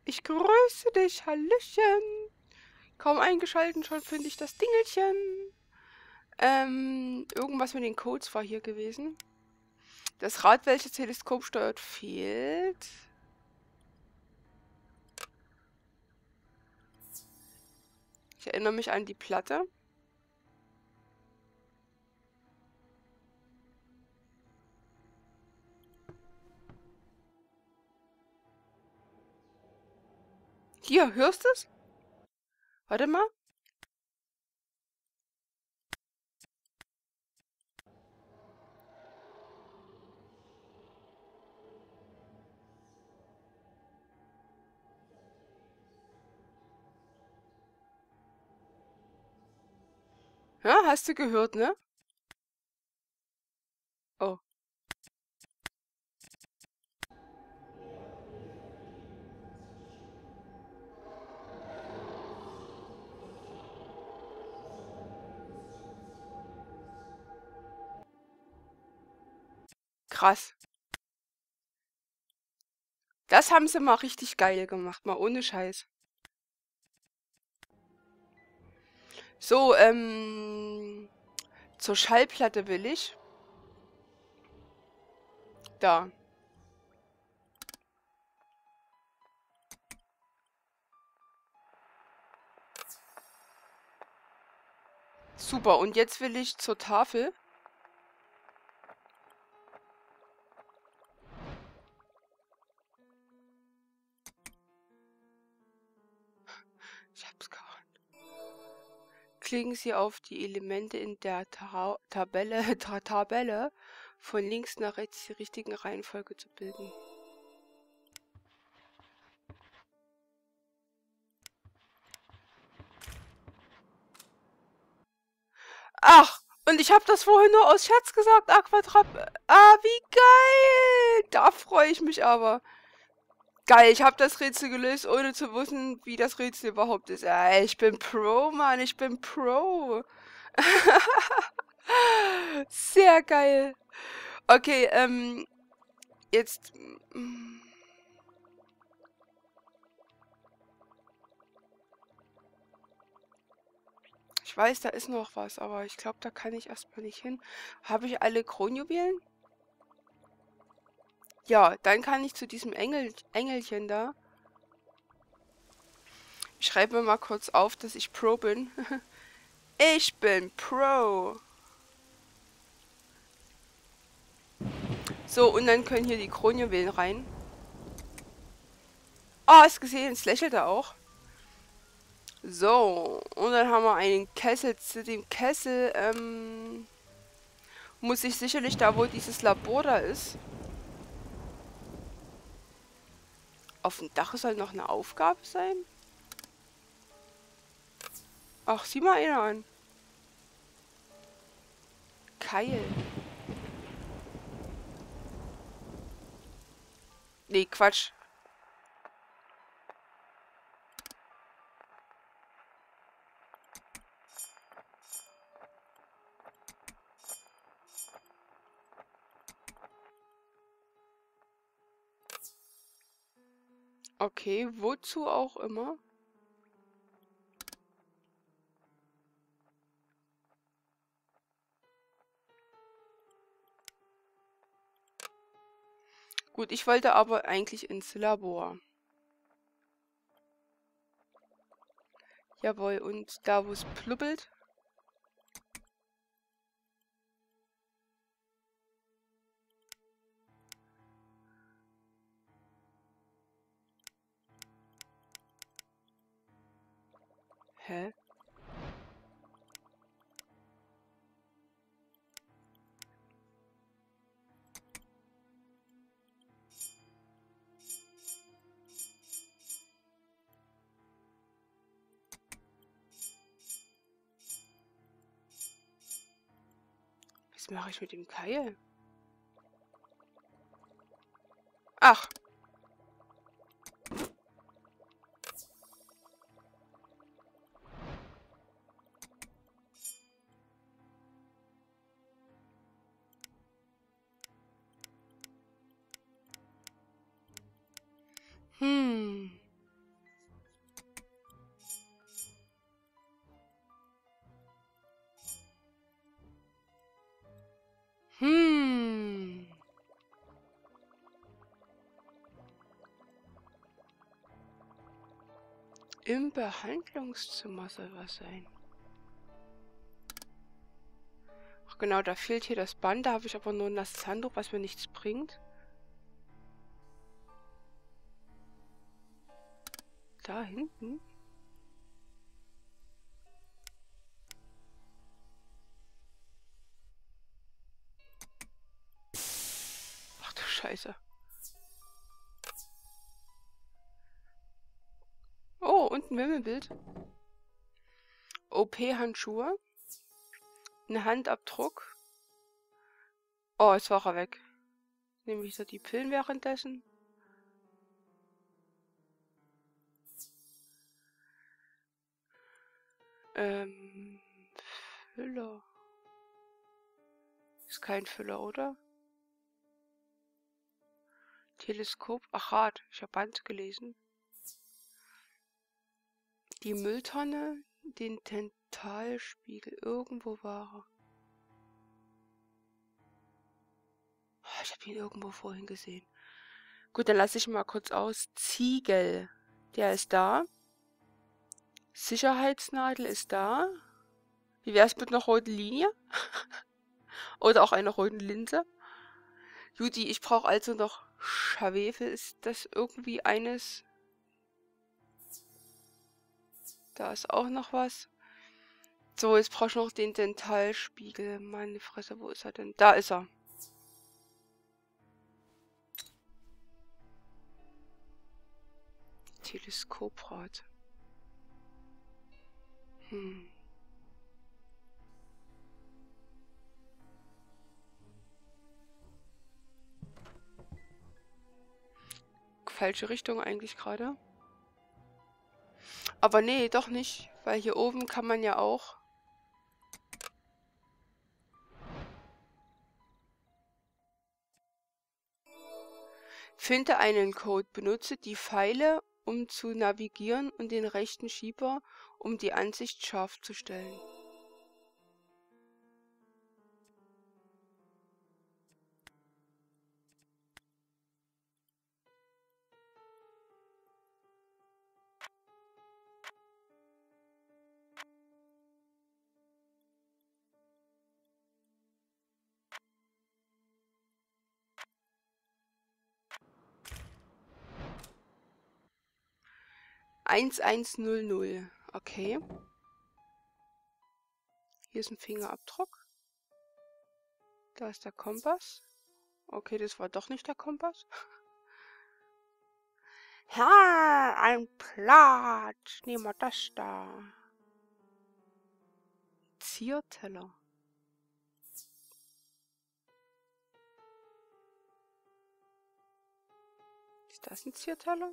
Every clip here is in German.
Ich grüße dich, Hallöchen. Kaum eingeschaltet, schon finde ich das Dingelchen. Irgendwas mit den Codes war hier gewesen. Das Rad, welches Teleskop steuert, fehlt. Ich erinnere mich an die Platte. Hier, hörst du es? Warte mal. Ja, hast du gehört, ne? Oh, krass. Das haben sie mal richtig geil gemacht, mal ohne Scheiß. So, zur Schallplatte will ich. Da. Super, und jetzt will ich zur Tafel. Ich hab's gehauen. Klicken Sie auf die Elemente in der Tabelle, von links nach rechts die richtigen Reihenfolge zu bilden. Ach, und ich habe das vorhin nur aus Scherz gesagt. Aquatrap. Ah, wie geil! Da freue ich mich aber. Geil, ich habe das Rätsel gelöst, ohne zu wissen, wie das Rätsel überhaupt ist. Ich bin Pro, Mann, ich bin Pro. Sehr geil. Okay, jetzt... Ich weiß, da ist noch was, aber ich glaube, da kann ich erstmal nicht hin. Habe ich alle Kronjuwelen? Ja, dann kann ich zu diesem Engelchen da. Ich schreibe mir mal kurz auf, dass ich Pro bin. Ich bin Pro. So, und dann können hier die Kronjuwelen rein. Ah, hast gesehen, jetzt lächelt er auch. So, und dann haben wir einen Kessel. Zu dem Kessel, muss ich sicherlich da, wo dieses Labor da ist. Auf dem Dach soll noch eine Aufgabe sein? Ach, sieh mal einer an. Keil. Nee, Quatsch. Okay, wozu auch immer. Gut, ich wollte aber eigentlich ins Labor. Jawohl, und da, wo es pluppelt. Hä? Was mache ich mit dem Keil? Ach. Hm. Im Behandlungszimmer soll was sein. Ach genau, da fehlt hier das Band. Da habe ich aber nur ein nasses Handtuch, was mir nichts bringt. Da hinten? Ach du Scheiße. Oh, und ein Wimmelbild. OP-Handschuhe. Ein Handabdruck. Oh, jetzt war er weg. Nehme ich so die Pillen währenddessen. Füller. Ist kein Füller, oder? Teleskop. Ach, Rad. Ich habe Band gelesen. Die Mülltonne. Den Dentalspiegel. Irgendwo war er. Oh, ich habe ihn irgendwo vorhin gesehen. Gut, dann lasse ich ihn mal kurz aus. Ziegel. Der ist da. Sicherheitsnadel ist da. Wie wäre es mit einer roten Linie? Oder auch einer roten Linse? Judy, ich brauche also noch Schwefel. Ist das irgendwie eines? Da ist auch noch was. So, jetzt brauche ich noch den Dentalspiegel. Meine Fresse, wo ist er denn? Da ist er. Teleskoprad. Falsche Richtung eigentlich gerade. Aber nee, doch nicht. Weil hier oben kann man ja auch... Finde einen Code. Benutze die Pfeile, um zu navigieren und den rechten Schieber, um die Ansicht scharf zu stellen. Eins 1100. Okay. Hier ist ein Fingerabdruck. Da ist der Kompass. Okay, das war doch nicht der Kompass. Ja, ein Blatt. Nehmen wir das da. Zierteller. Ist das ein Zierteller?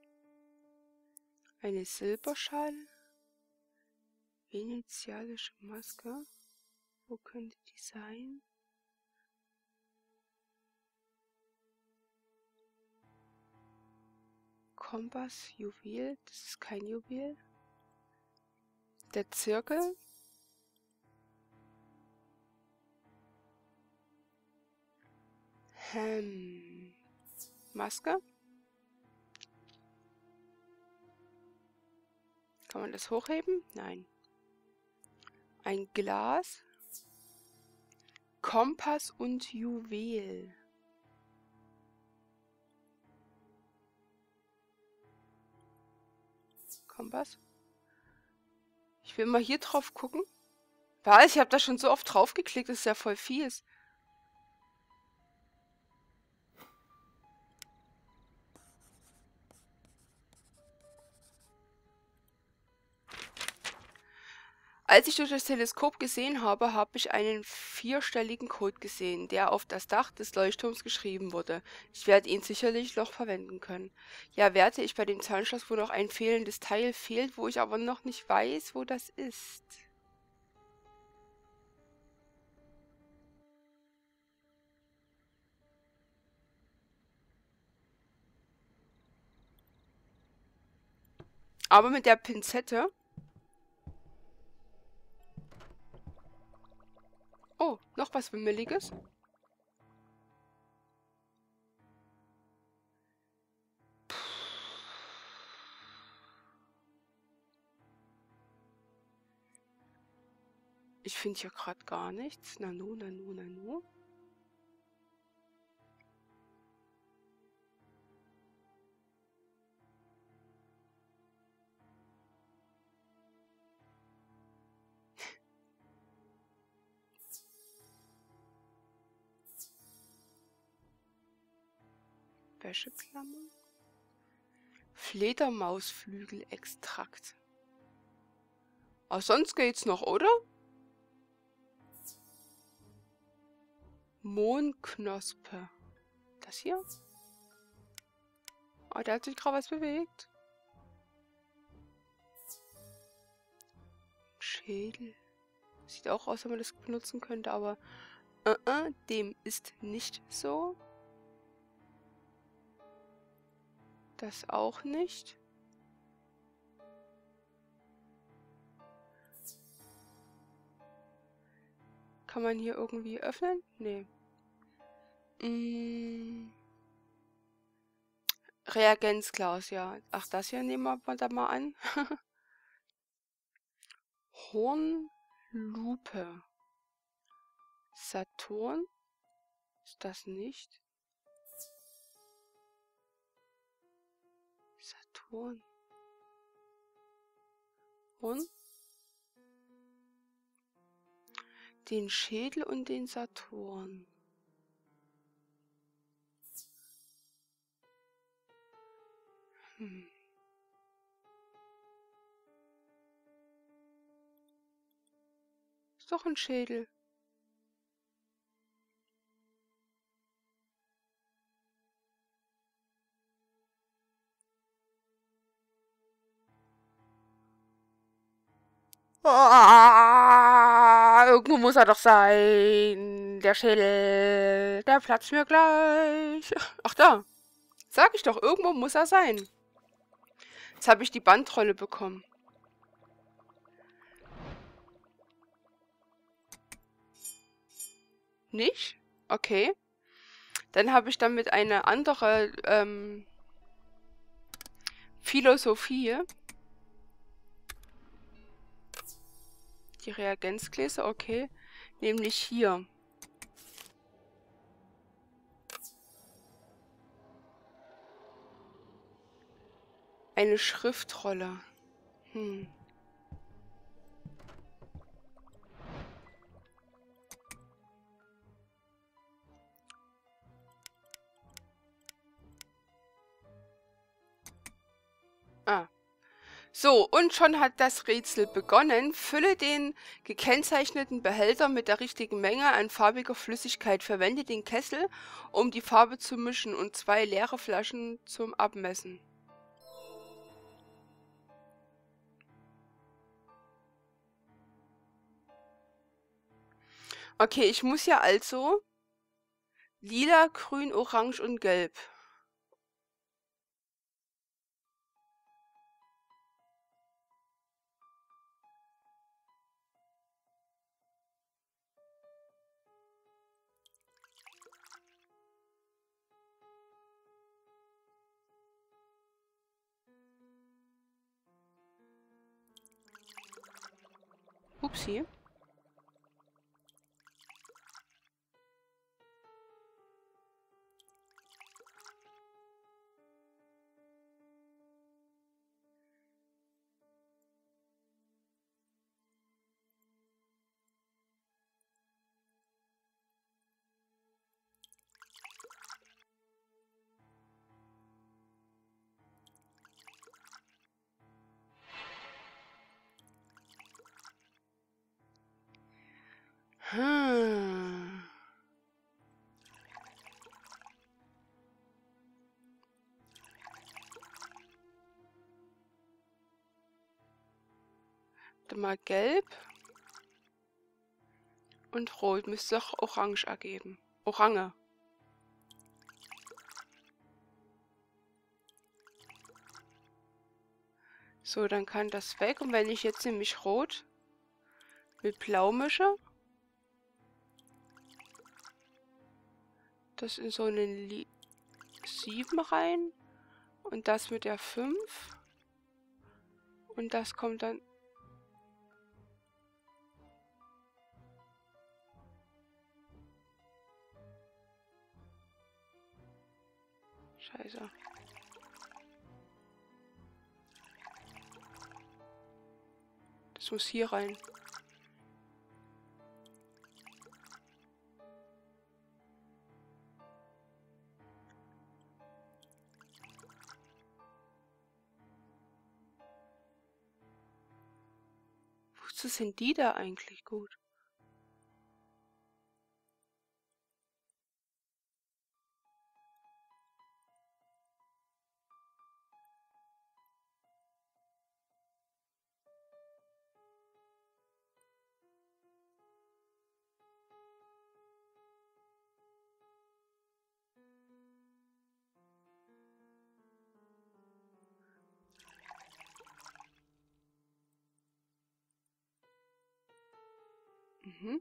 Eine Silberschale. Venezianische Maske. Wo könnte die sein? Kompass, Juwel. Das ist kein Juwel. Der Zirkel. Maske. Kann man das hochheben? Nein. Ein Glas. Kompass und Juwel. Kompass. Ich will mal hier drauf gucken. Was? Ich habe da schon so oft drauf geklickt. Das ist ja voll fies. Als ich durch das Teleskop gesehen habe, habe ich einen 4-stelligen Code gesehen, der auf das Dach des Leuchtturms geschrieben wurde. Ich werde ihn sicherlich noch verwenden können. Ja, werte ich bei dem Zahnschloss, wo noch ein fehlendes Teil fehlt, wo ich aber noch nicht weiß, wo das ist. Aber mit der Pinzette... Oh, noch was Wimmeliges. Ich finde hier gerade gar nichts. Nanu, nanu, nanu. Wäscheklammer. Fledermausflügelextrakt. Aber sonst geht's noch, oder? Mohnknospe. Das hier? Oh, der hat sich gerade was bewegt. Schädel. Sieht auch aus, wenn man das benutzen könnte, aber dem ist nicht so. Das auch nicht. Kann man hier irgendwie öffnen? Nee. Reagenzglas, ja. Ach, das hier nehmen wir da mal an. Hornlupe. Saturn? Ist das nicht? Saturn. Und? Den Schädel und den Saturn. Ist doch ein Schädel. Oh, irgendwo muss er doch sein. Der Schädel. Der platzt mir gleich. Ach da. Sag ich doch, irgendwo muss er sein. Jetzt habe ich die Bandrolle bekommen. Nicht? Okay. Dann habe ich damit eine andere Philosophie. Die Reagenzgläser, okay. Nämlich hier. Eine Schriftrolle. Ah. So, und schon hat das Rätsel begonnen. Fülle den gekennzeichneten Behälter mit der richtigen Menge an farbiger Flüssigkeit. Verwende den Kessel, um die Farbe zu mischen, und 2 leere Flaschen zum Abmessen. Okay, ich muss ja also lila, grün, orange und gelb. Upsi. Warte mal, gelb und rot müsste doch orange ergeben. Orange. So, dann kann das weg. Und wenn ich jetzt nämlich rot mit blau mische, das in so einen 7 rein und das mit der 5 und das kommt dann... Scheiße. Das muss hier rein. Wozu sind die da eigentlich gut? Mhm.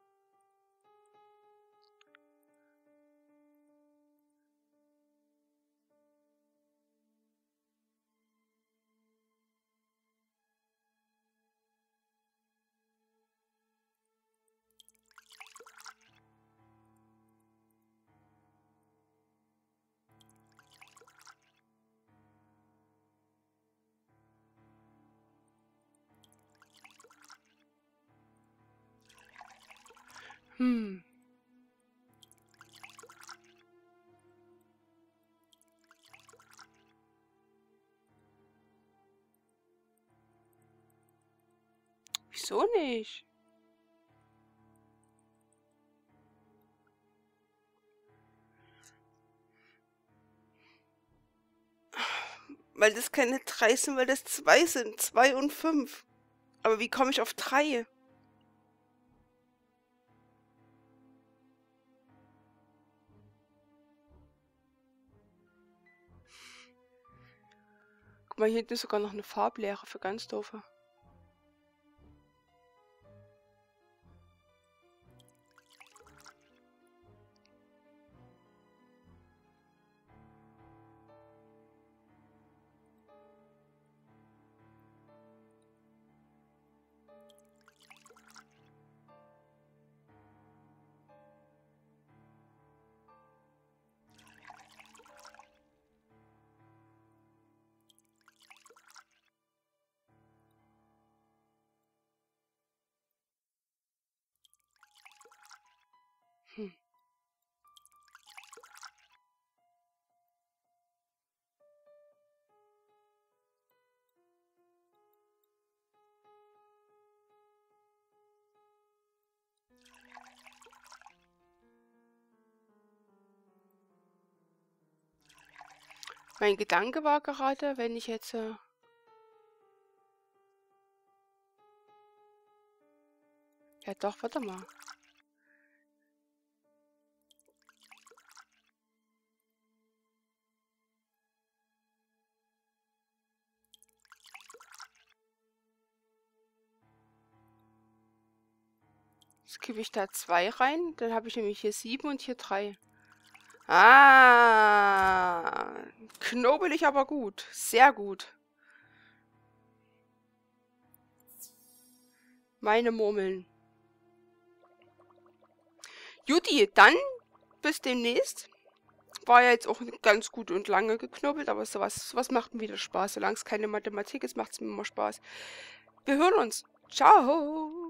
Hm. Wieso nicht? Weil das keine 3 sind, weil das 2 sind. 2 und 5. Aber wie komme ich auf 3? Guck mal, hier hinten ist sogar noch eine Farblehre für ganz doofe. Hm. Mein Gedanke war gerade, wenn ich jetzt... Ja doch, warte mal. Jetzt gebe ich da 2 rein, dann habe ich nämlich hier 7 und hier 3. Ah, knobelig, aber gut. Sehr gut. Meine Murmeln. Juti, dann bis demnächst. War ja jetzt auch ganz gut und lange geknobelt, aber sowas macht mir wieder Spaß. Solange es keine Mathematik ist, macht es mir immer Spaß. Wir hören uns. Ciao.